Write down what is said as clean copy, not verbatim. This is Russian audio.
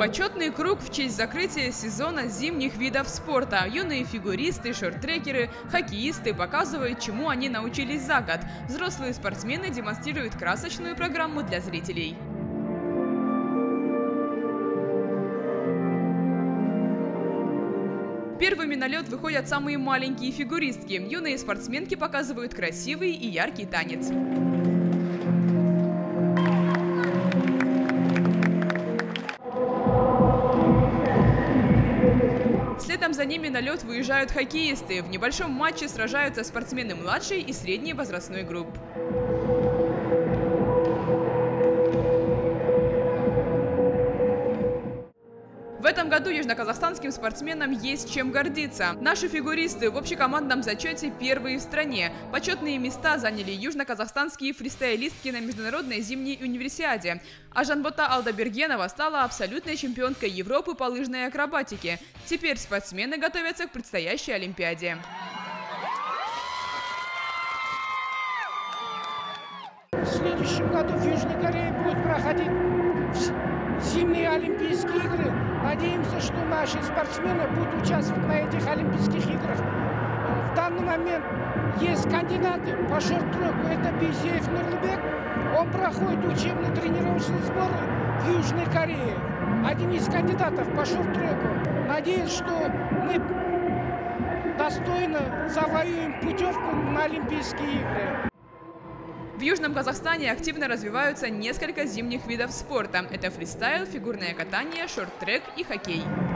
Почетный круг в честь закрытия сезона зимних видов спорта. Юные фигуристы, шорт-трекеры, хоккеисты показывают, чему они научились за год. Взрослые спортсмены демонстрируют красочную программу для зрителей. Первыми на лед выходят самые маленькие фигуристки. Юные спортсменки показывают красивый и яркий танец. Следом за ними на лед выезжают хоккеисты. В небольшом матче сражаются спортсмены младшей и средней возрастной групп. В этом году южноказахстанским спортсменам есть чем гордиться. Наши фигуристы в общекомандном зачете первые в стране. Почетные места заняли южноказахстанские фристайлистки на международной зимней универсиаде. А Жанбота Алдабергенова стала абсолютной чемпионкой Европы по лыжной акробатике. Теперь спортсмены готовятся к предстоящей Олимпиаде. В следующем году в Южной Корее будут проходить зимние Олимпийские игры. Надеемся, что наши спортсмены будут участвовать на этих Олимпийских играх. В данный момент есть кандидаты по шорт-треку. Это Бейсеев Нурлыбек. Он проходит учебно-тренировочные сборы в Южной Корее. Один из кандидатов по шорт-треку. Надеюсь, что мы достойно завоюем путевку на Олимпийские игры. В Южном Казахстане активно развиваются несколько зимних видов спорта. Это фристайл, фигурное катание, шорт-трек и хоккей.